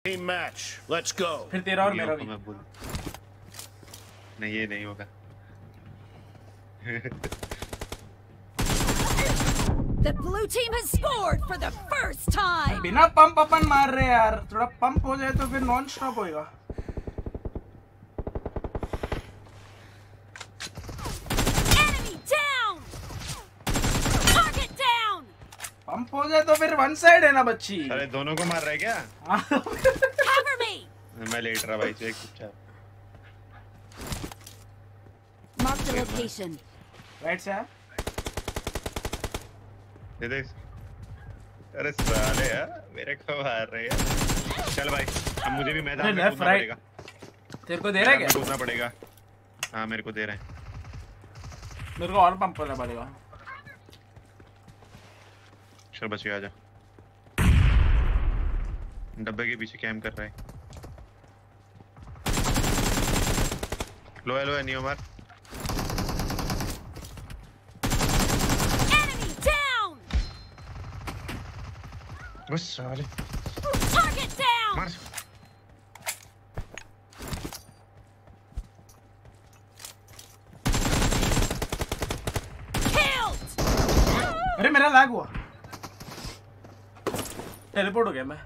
Team match. Let's go. फिर तेरा और मेरा भी। नहीं ये नहीं होगा। The blue team has scored for the first time. बिना पंप अपन मार रहे यार, थोड़ा पंप हो जाए तो फिर नॉन स्टॉप होएगा। Enemy down. Target down. Pump हो जाए तो फिर वन साइड है ना बच्ची। अरे दोनों को मार रहा है क्या? Cover me. मैं लेट रहा भाई, चेक चुपचाप। Mark the location. राइट से दे दे। अरे साले यार मेरे को मार रहे हैं। चल भाई अब मुझे भी मैदान में कूदना पड़ेगा। तेरे को दे रहा है क्या? कूदना पड़ेगा। हाँ मेरे को दे रहे हैं। मेरे को और पंप करना पड़ेगा। चल बच्चे आजा। डब्बे के पीछे कैम कर रहा है। लो है नियो मार। बस साले। Target down. मार। Killed. अरे मेरा लैग हुआ। टेलीपोर्ट हो गया मैं।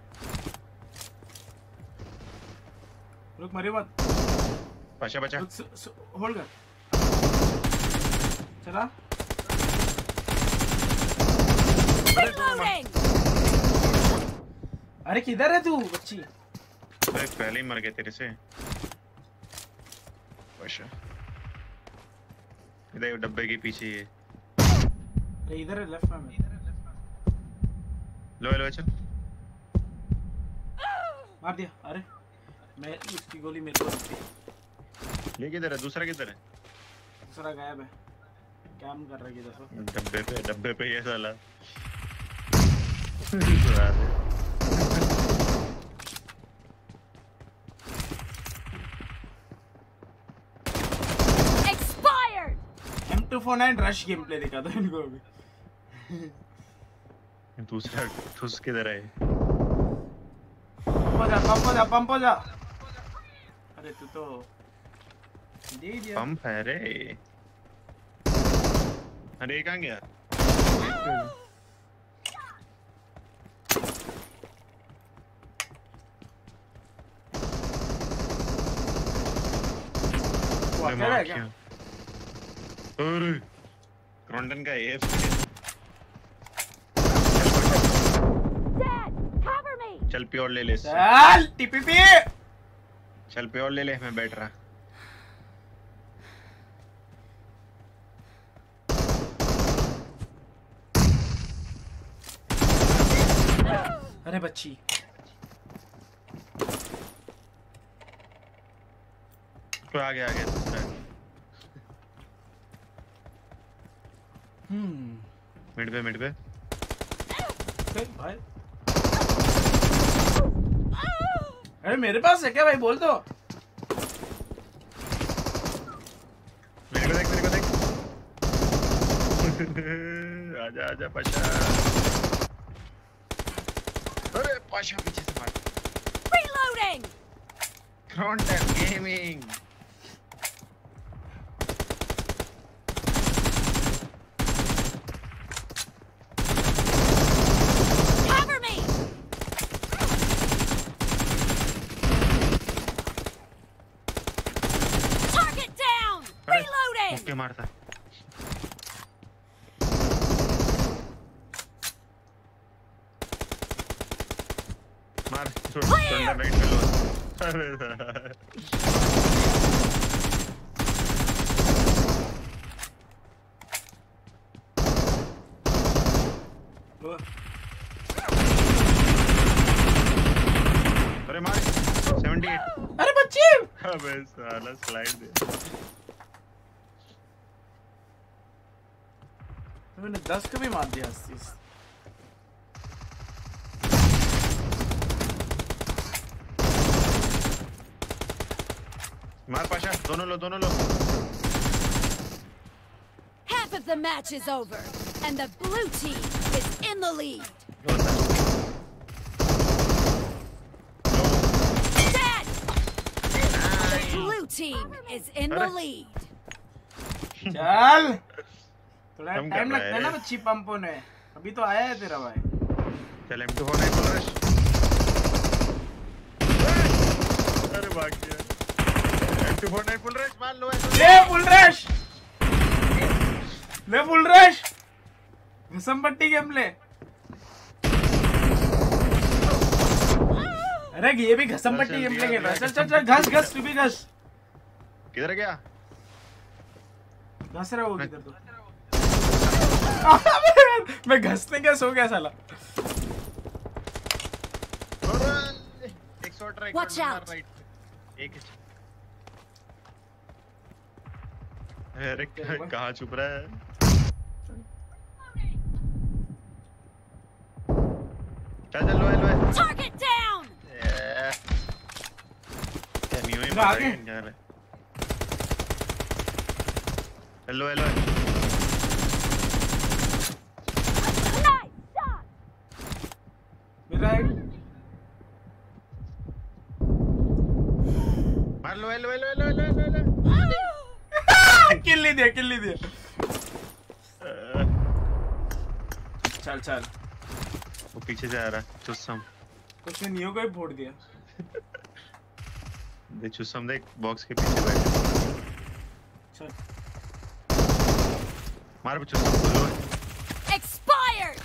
रुक मरियो मत। बचा बचा। होल्ड कर। चला। Reloading. अरे किधर है तू बच्ची? अरे पहले ही मर गए तेरे से। बचा। इधर डब्बे के पीछे ये। अरे इधर है लेफ्ट में। लो चल। मार दिया। अरे मैं उसकी गोली मेरे को लगती। ये किधर है? दूसरा किधर है? दूसरा गायब है। कैम कर रहा है किधर तो? डब्बे पे ये साला। Expired. M249 rush game play दिखा दो इनको अभी। दूसरा ठुस किधर है? पंप हो जा। अरे तू तो दे दिया। पंप है रे। अरे कहाँ गया? अकेला है क्या? अरे क्रोंटन का एफ। Dad, cover me. चल प्योर ले ले। चल टीपीपी। चल प्योर ले ले, मैं बैठ रहा। अरे बच्ची। तो आ गया मिड पे भाई। अरे मेरे पास है क्या भाई? बोल दो। मेरे को देख। आजा पाशा। अरे पाशा पीछे से मार। Reloading. Kronten gaming. Cover me. Target down. Reloading. मुक्के मारता। मार छोड़ राइट पे लो। अरे अरे मार 78। अरे बच्ची। अबे साला स्लाइड दे। मैंने 10 को भी मार दिया। 80 मार पाशा। दोनों लो। Half of the match is over, and the blue team is in the lead. team is in the lead. चल थोड़ा कम कर टाइम रहा लगता है ना बच्ची पंप होने। अभी तो आया है तेरा भाई। चल M2 नहीं बोल रश। अरे भाग गया। M2 नहीं बोल रश मान लो ले फुल रश ले फुल रश घसम पट्टी गेम ले। अरे ये भी घसम पट्टी गेम प्ले खेल रहा है। चल चल चल घस घस तू भी घस। किधर गया? घस रहा हो किधर तो। मैं घसने क्या सो गया साला। एक shot try Watch out. Right एक अरे कहाँ छुप रहा है? चल चल लो Target down. आगे हेलो Nice shot. मेरा एक मार लो हेलो किल नहीं दिया चल चल वो पीछे से आ रहा है चुस्सम उसने नियो को ही फोड़ दिया। देख चुस्सम देख बॉक्स के पीछे बैठे चल मार चुस्सम Expired.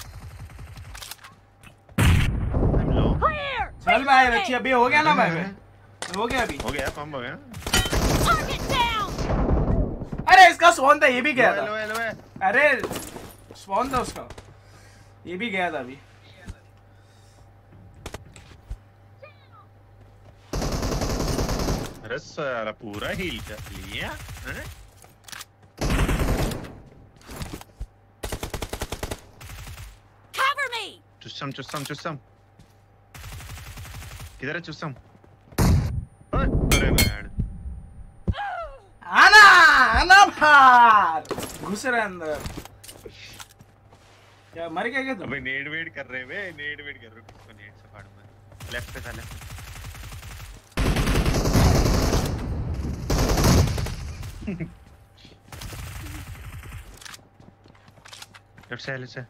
I'm low Clear. चल भाई बच्ची अभी हो गया ना भाई हो गया अभी हो गया पंप हो गया Target down. अरे इसका स्पॉन था ये भी गया था। हेलो अरे स्पॉन था उसका ये भी गया था अभी। अरे सारा पूरा हील कर लिया हैं? Cover me. चुस्सम किधर है चुस्सम? अरे बैड आना भार घुस रहा अंदर। क्या मर गया क्या तू? अबे नेड वेट कर रहे हैं बे नेड वेट कर रहे हो किसको नेड से फाड़ूंगा लेफ्ट पे था लेफ्ट से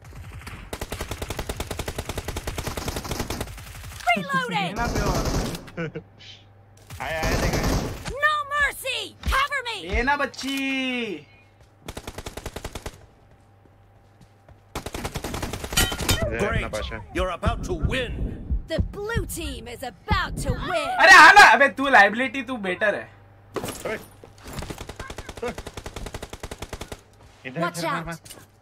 Reloading. ना पे और आया देखा No mercy. Cover me. ये ना बच्ची Great. You're about to win. The blue team is about to win. अरे आना अबे तू लाइबिलिटी तू बेटर है। Watch out.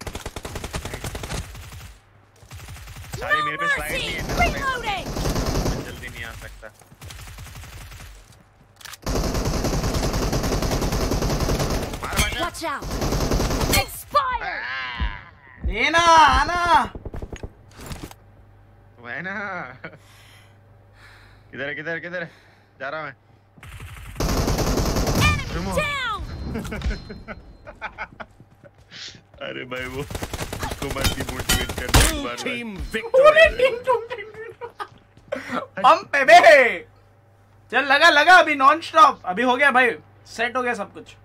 सारे No मेरे पे स्लाइड नहीं mercy. है Reloading. जल्दी नहीं आ सकता मार बचा Watch out. Expired. ये ना आना मैं ना किधर जा रहा मैं Enemy down. अरे भाई वो उसको मत ही मोटिवेट कर दे एक Blue बार team पूरे victory. पंप पे बे चल लगा अभी नॉन स्टॉप अभी हो गया भाई सेट हो गया सब कुछ।